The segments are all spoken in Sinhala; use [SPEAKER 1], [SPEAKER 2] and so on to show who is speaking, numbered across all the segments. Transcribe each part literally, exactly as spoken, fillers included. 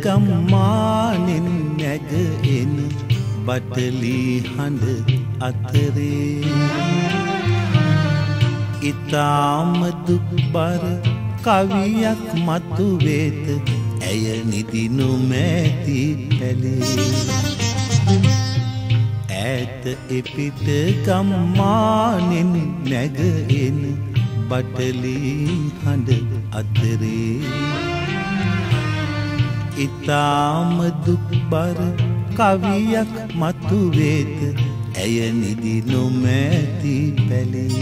[SPEAKER 1] ගම්මානෙන් නැග එන බටලි හඬ අතරේ ඉතාම දුක්බර කවියක් මතුවේත ඇය නිදි නොමැති පැලේ ඈත එපිට ගම්මානෙන් නැග එන බටලි හඬ අතරේ ඉතාම දුක්බර කවියක් මතුවේත ඇය නිදි නොමැති පැලේ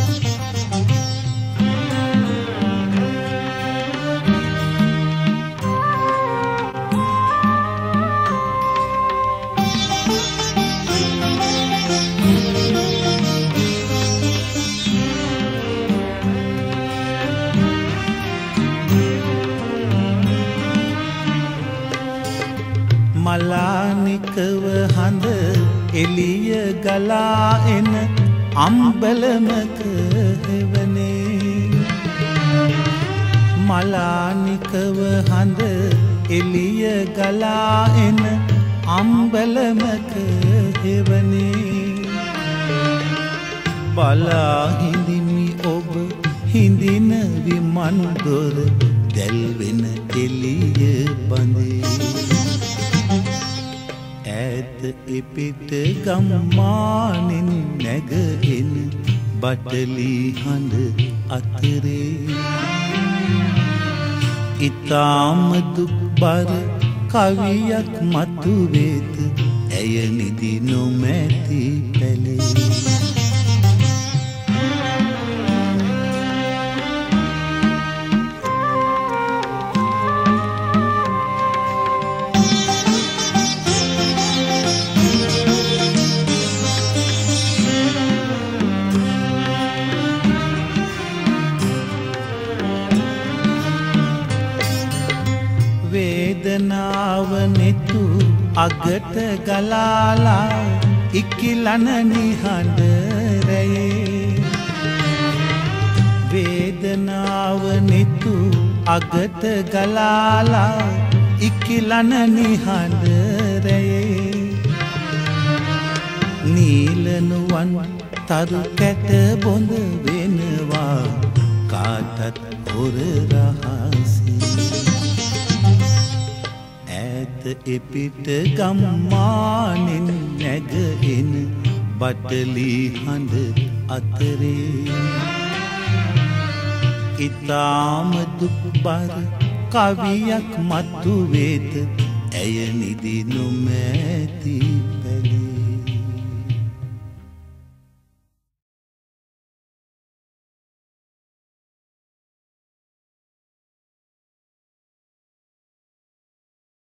[SPEAKER 1] මලානිකව හඳ එළිය ගලා එන අම්බලමක හෙවනේ මලානිකව හඳ එළිය ගලා එන අම්බලමක හෙවනේ බලා හිඳිමි ඔබ හිඳින විමන් දොර දැල්වෙන එළිය බඳේ ඈත එපිට ගම්මානෙන් නැග එන බටලි හඬ අතරේ ඉතාම දුක්බර කවියක් මතුවේත ඇය නිදි නොමැති පැලේ වේදනාව නෙතු අගට ගලාලා ඉකිලන නිහඬ රැයේ වේදනාව නෙතු අගට ගලාලා ඉකිලන නිහඬ රැයේ නීලනුවන් තරු කැට බොඳ වෙනවා කාටත් හොර රහසේ එපිට ගම්මානෙන් නැග එන බටලි හඬ අතරේ ඉතාම දුක්බර කවියක් මතුවේත ඇය නිදි නොමැති